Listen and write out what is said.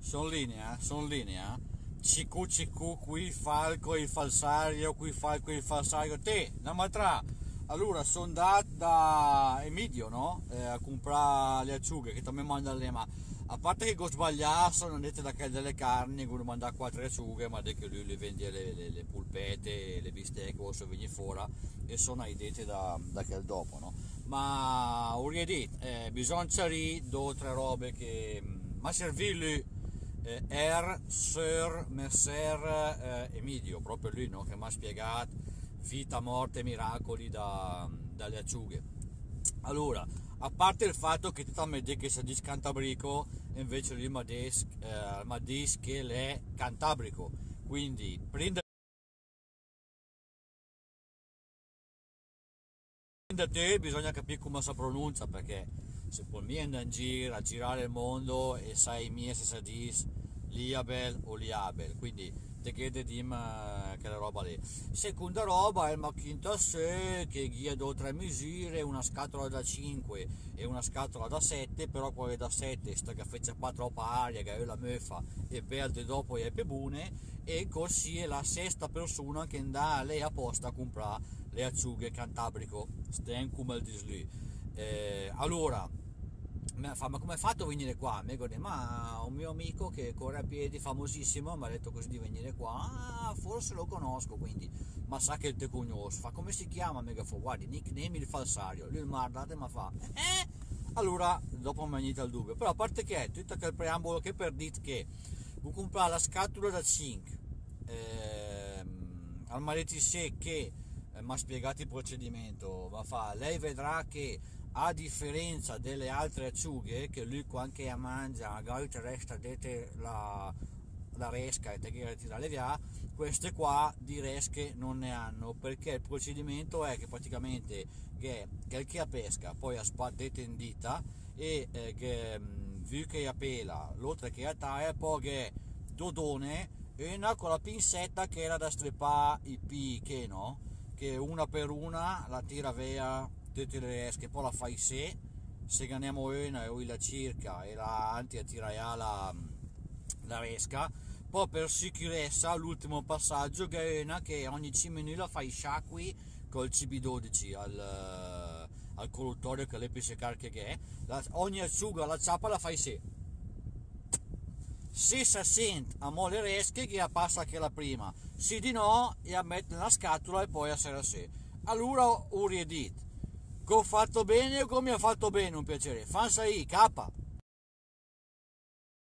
Sono linea. Cicu cicu, qui falco il falsario, qui falco il falsario. Te, la matra. Allora, sono andato da Emidio, no? A comprare le acciughe, che mi manda le ma. A parte che ho sbagliato, sono andato da quelle delle carni, che manda 4 acciughe, ma che lui le vende le polpette, le bistecche, o se viene fuori, e sono idee da quel dopo, no? Ma ho detto, bisogna cercare 2 o 3 robe che mi servivano Sir Messer Emidio, proprio lui, no? Che mi ha spiegato vita, morte e miracoli dalle acciughe. Allora, a parte il fatto che tu mi dici che sei di Cantabrico, invece lui mi dice che è Cantabrico, quindi prende te, bisogna capire come si pronuncia, perché se poi mi andare in giro a girare il mondo e sai mie se si dice Liabel o Liabel, quindi te chiede di quella roba lì. Seconda roba è il Macintosh che guida 2 o 3 misure, una scatola da 5 e una scatola da 7, però quella da 7 sta che fece un troppa aria, che è la muffa e perde dopo e è buone, e così è la sesta persona che andà lei apposta a comprare le acciughe Cantabrico, sten come il disli. Allora, ma come hai fatto a venire qua? Mi dico, ma un mio amico che corre a piedi, famosissimo, mi ha detto così di venire qua. Ah, forse lo conosco, quindi, ma sa che te conosco. Fa, come si chiama? Mi dico, guardi, nickname il falsario. Lui mi ha guardato e mi fa, eh? Allora, dopo mi è venuto il dubbio. Però a parte che è tutto quel preambolo che per dit che vuoi comprare la scatola da 5 al malettisè che mi ha spiegato il procedimento, ma fa, lei vedrà che a differenza delle altre acciughe che lui anche a mangia magari ti resta dete la resca e te che tira le via, queste qua di resche non ne hanno, perché il procedimento è che praticamente che a pesca poi a spadete in dita e che vu che a pela l'altra che a taia poi che dodone e una con la pinsetta che era da streppare i pi che no, che una per una la tira via tutte le esche, poi la fai se ganiamo una e lui la circa e la anti a tirare la resca, poi per sicurezza l'ultimo passaggio che è una che ogni 5 minuti la fai sciacqui col CB12 al colluttorio che le pisse cariche che è, ogni asciuga la ciappa la fai se si sente a mo le resche che passa che la prima, se di no e a mettere nella scatola e poi a sera se. Allora ho riedito che ho fatto bene o come mi ha fatto bene, un piacere, fansa i capa.